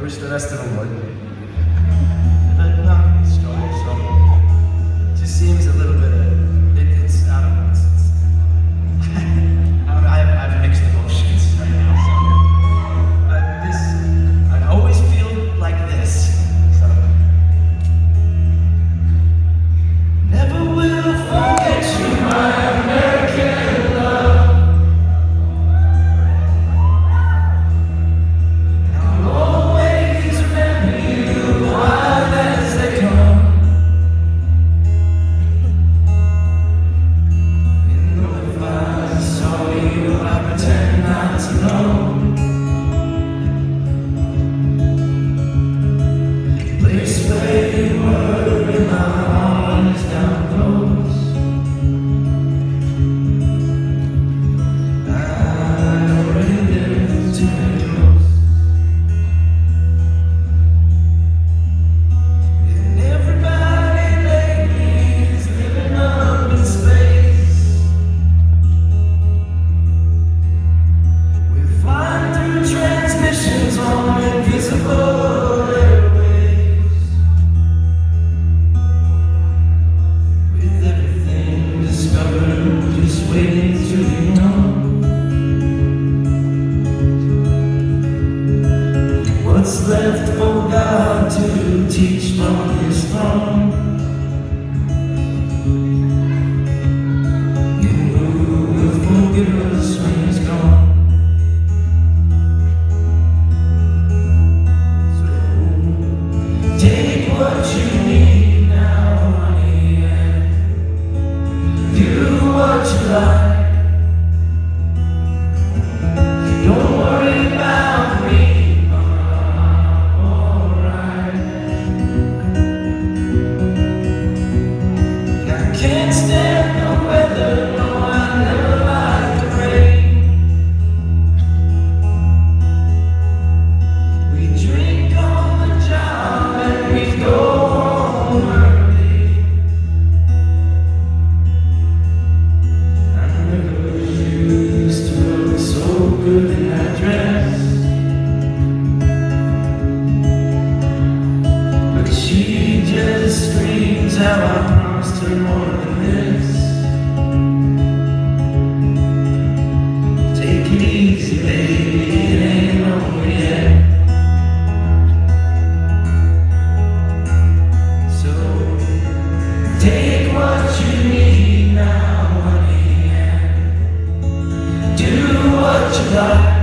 wish the rest of them would. But not strong, so it just seems a little bit of, it's, I don't know, I have mixed emotions right now, so. But this, I always feel like this, so. Never will forget you, my American love. I'll always remember you wild as they come. And though if I saw you, I pretend not to know. Place where you were in my heart is down close. I already lived too many ghosts. And everybody lately is living up in space. We're flying through transmissions on invisible airways. With everything discovered, just waiting to be known. What's left for God to teach from His throne? You will forgive us when He's gone. So take what you need now, honey, and do what you like. Don't worry about me, I'm alright. I can't stand the weather, no, I never like the rain. We drink on the job and we go home early. I remember you used to look so good in that dress, but she just screams how I promised her more than this. Take it easy, baby, it ain't over yet. So take what you need now, honey, and do what you like.